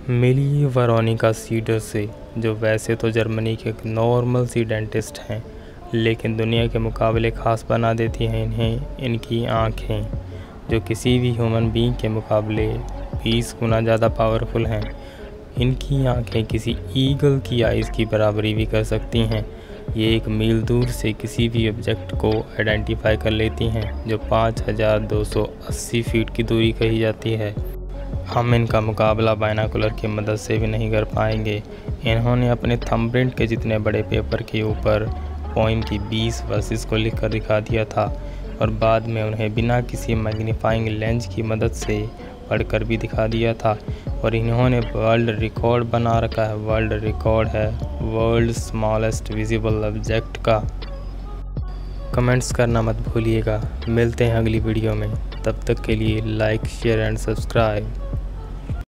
मिली Veronica cedar से, जो वैसे तो जर्मनी के एक नॉर्मल सी डेंटिस्ट हैं, लेकिन दुनिया के मुकाबले ख़ास बना देती हैं इन्हें इनकी आँखें, जो किसी भी ह्यूमन बीइंग के मुकाबले 20 गुना ज़्यादा पावरफुल हैं। इनकी आँखें किसी ईगल की आइज़ की बराबरी भी कर सकती हैं। ये 1 मील दूर से किसी भी ऑब्जेक्ट को आइडेंटिफाई कर लेती हैं, जो 5280 फीट की दूरी कही जाती है। हम इनका मुकाबला बाइनोकुलर की मदद से भी नहीं कर पाएंगे। इन्होंने अपने थंबप्रिंट के जितने बड़े पेपर के ऊपर पोइम की 20 वर्सेस को लिखकर दिखा दिया था और बाद में उन्हें बिना किसी मैग्नीफाइंग लेंस की मदद से पढ़कर भी दिखा दिया था। और इन्होंने वर्ल्ड रिकॉर्ड बना रखा है। वर्ल्ड रिकॉर्ड है वर्ल्ड स्मॉलेस्ट विजिबल ऑब्जेक्ट का। कमेंट्स करना मत भूलिएगा। मिलते हैं अगली वीडियो में, तब तक के लिए लाइक, शेयर एंड सब्सक्राइब।